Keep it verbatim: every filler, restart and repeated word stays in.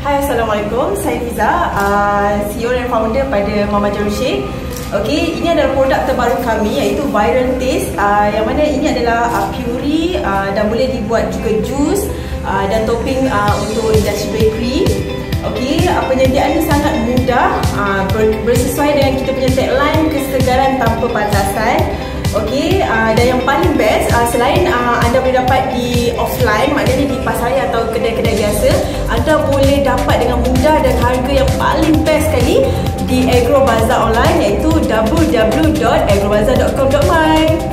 Hai, Assalamualaikum. Saya Fiza, uh, C E O dan founder pada Mama Jarum Shake. Okey, ini adalah produk terbaru kami iaitu Viral Taste, uh, yang mana ini adalah uh, puree uh, dan boleh dibuat juga jus uh, dan topping uh, untuk industri bakery. Okey, uh, penyediaannya sangat mudah, uh, ber bersesuai dengan kita punya tagline kesegaran tanpa batasan. Okey, uh, dan yang paling best, uh, selain uh, anda boleh dapat di offline, maknanya di pasaran atau kedai-kedai biasa, anda boleh dapat dengan mudah dan harga yang paling best sekali di Agrobazar online, iaitu w w w dot agrobazar dot com dot my.